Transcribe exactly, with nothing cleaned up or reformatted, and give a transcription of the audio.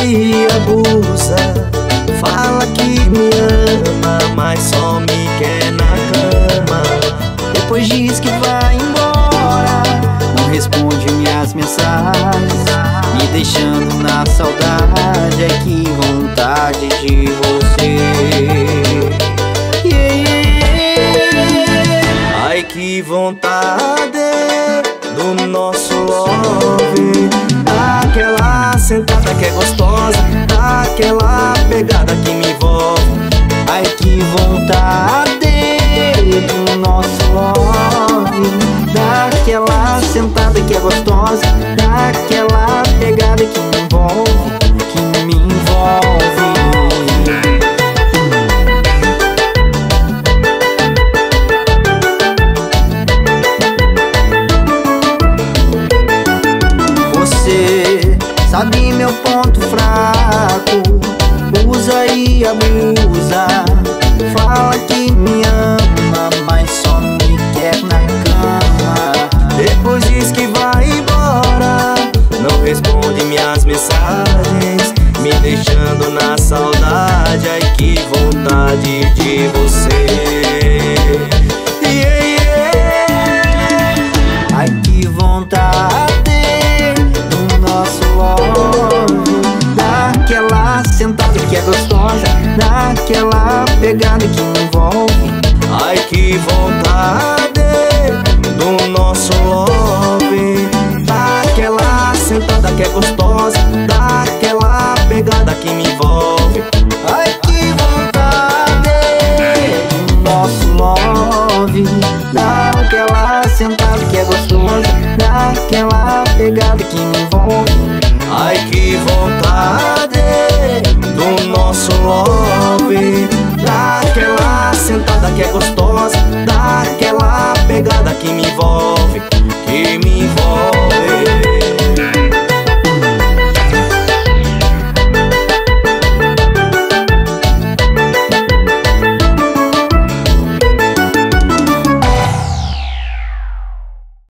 e abusa. Fala que me ama, mas só me quer na cama. Depois diz que vai embora, não responde minhas mensagens, me deixando na saudade. Ai, que vontade de você. yeah, yeah. Ai, que vontade do nosso love. Aquela sentada que é gostosa, aquela pegada que me envolve. Ai, que vontade do nosso love. Daquela sentada que é gostosa, daquela pegada que me envolve, que me envolve. Você sabe meu ponto fraco, usa e abusa. Fala que me ama, mas só me quer na cama. Depois diz que vai embora, não responde minhas mensagens, me deixando na saudade. Ai, que vontade de você.